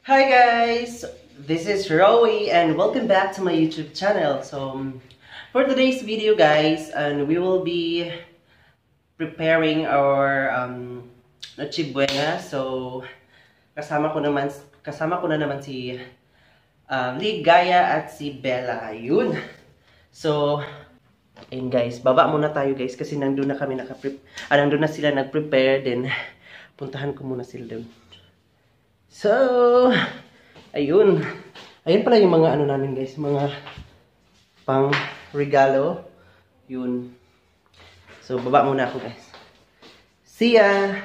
Hi guys, this is Rowie and welcome back to my YouTube channel. For today's video guys, we will be preparing our Noche Buena. So kasama ko na naman si Ligaya at si Bella. Ayun. So ayun guys, baba muna tayo guys kasi nandun na sila nag-prepare, then puntahan ko muna sila doon. So, ayun. Ayun pala yung mga ano namin guys, mga pang regalo. Yun. So, baba muna ako guys. See ya!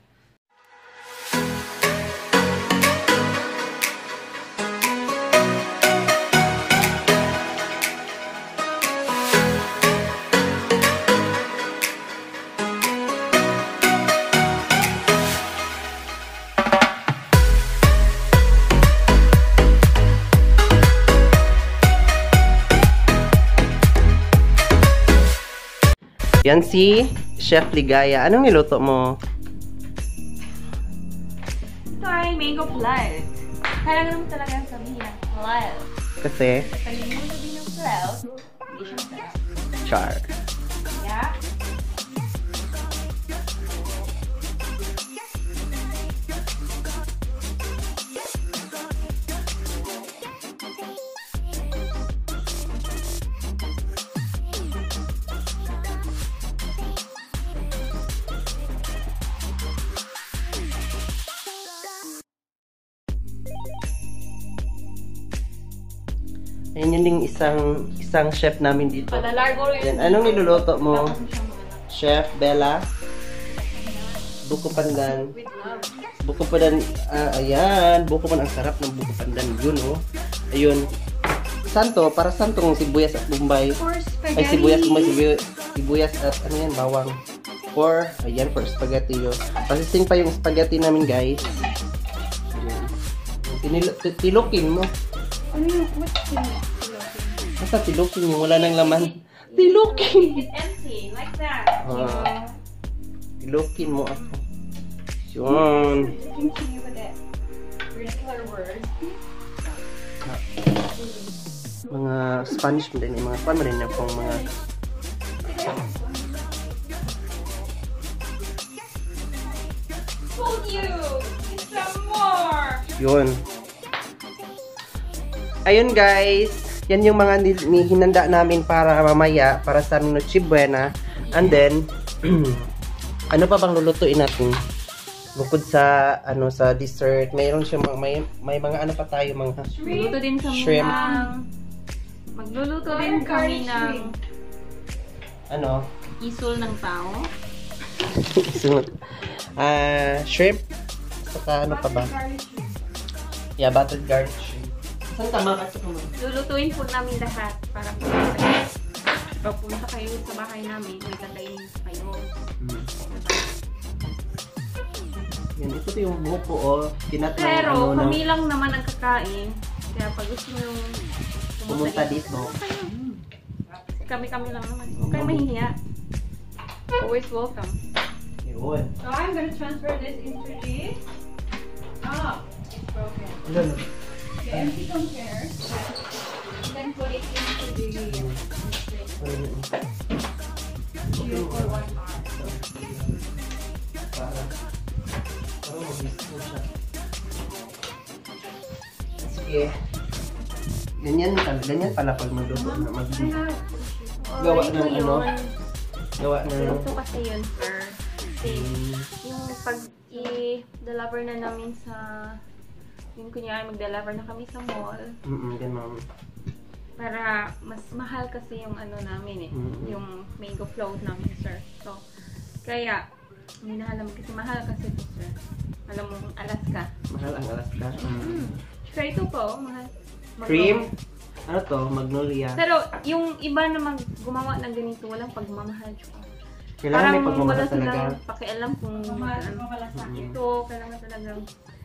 Yan si Chef Ligaya. Anong niluto mo? Ito ay mango float. Kaya naman talaga sabihin ng float. Kasi? Pag hindi mo sabihin ng float, hindi siya float. Char. Yeah? Ayan yun yung isang chef namin dito. Palalargo rin. Yan. Anong niluluto mo? Chef Bella? Buko pandan. With love. Buko pandan. Ayan. Buko pandan. Ang sarap ng buko pandan. Yun, oh. Ayun. Santo. Para santong sibuyas at bombay. For spaghetti. Ay, sibuyas at ano yan, bawang. Ayan, for spaghetti yun. Pasising pa yung spaghetti namin, guys. Ayan. Tilukin mo. Ano yung what's tilukin? Basta tilukin yung wala nang laman. Tilukin! It's empty, like that. Tilukin mo ako. Yun. Continue with it. Regular words. Mga Spanish mo din. Mga pan mo rin yung mga... Told you! Get some more! Yun. Ayun guys. Yan yung mga hinanda namin para mamaya. Para sa aming Noche Buena. And then, ano pa bang lulutuin natin? Bukod sa sa dessert, mayroon siya may mga ano pa tayo, mga Magluluto din kami shrimp. Magluluto din kami ng Ano? isul ng tao. Sunod. Shrimp. Saka ano pa ba? Yeah, buttered garlic shrimp. Saan tama ka? Lulutuin po namin lahat para pagpunta kayo sa bahay namin, may kakainin kayo. Yan, ito yung buhok ko, oh. Kinat ng Pero kami lang naman ang kakain. Kaya pag gusto nyo pumunta dito. Kami lang naman. Huwag kayo mahihiya. Always welcome. Yun. So I'm gonna transfer this into the... it's broken. Ano? The empty container. Then put it into the... for 1 hour. Para mag-disco siya. Sige. Ganyan pala pag magluto na gawa ng ano? Gawa ng... Ito kasi yun, sir. Kasi yung pag i-deliver na namin sa... Yung kunyari mag-deliver na kami sa mall. Ganun. Para mas mahal kasi yung ano namin eh. Yung mango float namin, sir. So, kaya, minahal naman kasi mahal kasi ito, sir. Alam mo, Alaska. Mahal ang Alaska. Tsaka ito po, mahal. Cream? Ano to? Magnolia. Pero, yung iba na gumawa ng ganito, walang pagmamahal. Kailangan may parang pagmamahal wala talaga. silang pakialam kung ito, kailangan talagang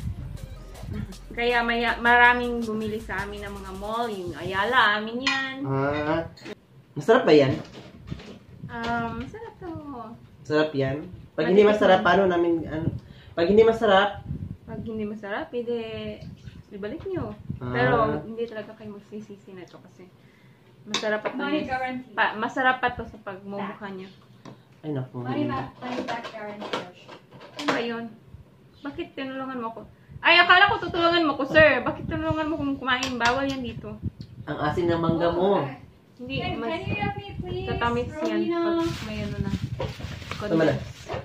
kaya maraming bumili sa amin ng mga mall, yung Ayala, amin yan. Masarap ba yan? Masarap to. Sarap yan? Pag hindi masarap, paano namin, pag hindi masarap, Pag hindi masarap, pwede ibalik nyo. Ah. Pero hindi talaga kayo magsisisi na ito kasi masarap pa to. Money guarantee. Masarap pa to sa pagmumukha nyo. Ay, naku. Money back guarantee. Ano ba yun? Bakit tinulungan mo ko? Ay, akala ko tutulungan mo ko, sir. Bakit tinulungan mo kung kumain? Bawal yan dito. Ang asin ng mangga mo. Hindi, Can mas you help me, please? tatamis yan Rowena. pag may ano na. Tama na.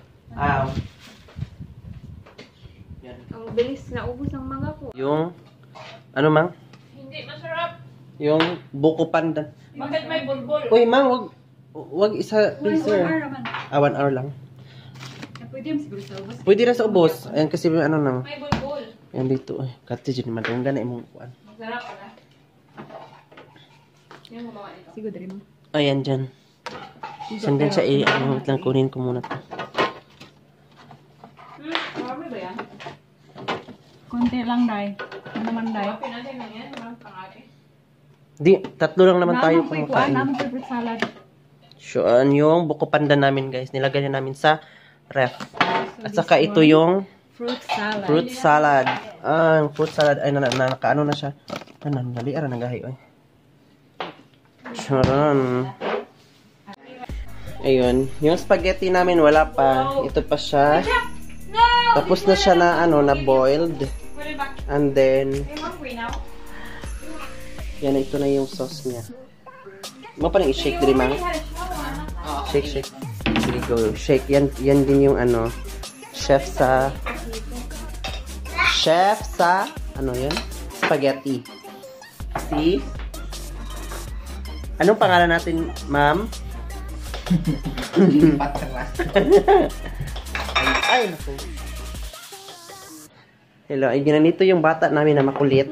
Yan. Ang bilis na ubos ng mga ko. Yung, ano mang? Hindi masarap. Yung buko pandan. Bakit may bulbul? Uy, mang, wag isa, please, One sir. hour naman. 1 hour lang. Pwede yung siguro sa ubos. Pwede na sa ubos. Ayan kasi ano nang. May bulbul. Ayan dito. Ay, kati dyan. Madungga na imong kuan. Masarap pala. Yung gumawa ito. Siguro rin mo. Ayan dyan. Sandan siya ano, wait lang kunin ko muna to. Marami ba yan? Konti lang, Day. Ano naman, Day? Kapin natin na yan. Marami pangari. Di, 3 lang naman tayo kumakain. Naman po fruit salad. So, yung buko pandan namin, guys. Nilagay na namin sa ref. At saka ito yung Fruit salad. fruit salad. Ang fruit salad ay nakaano na siya. Naliara nagahi oy. Charan. Ayun, yung spaghetti namin wala pa. Ito pa siya. Tapos na siya na ano, na boiled. And then yan, ito na yung sauce niya. Mo pa nang i-shake diri mang. Shake, shake. Sige, go. Shake. Yan din yung ano, chef sa ano yun? Spaghetti. See? Anong pangalan natin, ma'am? Ay, naku. Hello, ay ginanito yung bata namin na makulit.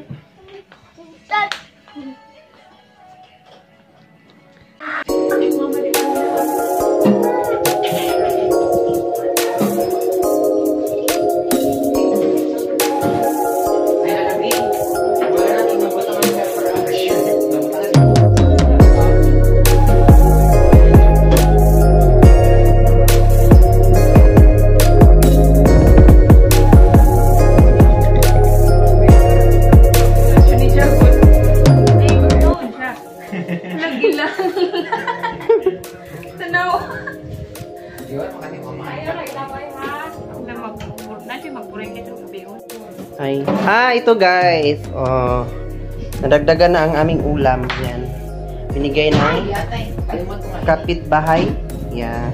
Ito guys. Oh. Nadagdagan na ang aming ulam. Yan. Binigay ng kapitbahay. Yan.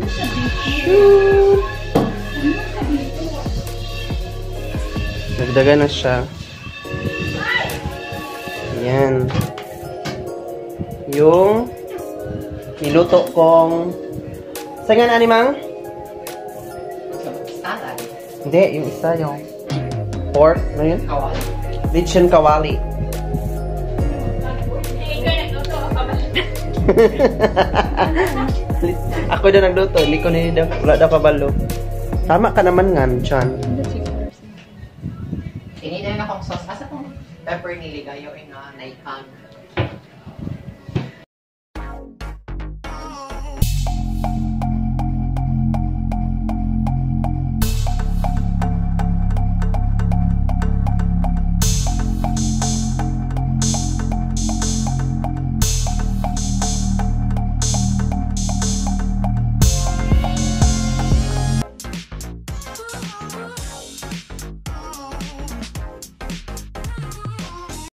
Dagdagan na siya. Yan. Yung niluto kong sangan animang? Hindi, yung isa yung pork, ano yun? Kawali. Lechon kawali. Ako na nagluto, hindi ko nila, wala daw pabalo. Tama ka naman nga, Chan. Ininayin akong sauce. Asa pong pepper niligayo yung naikang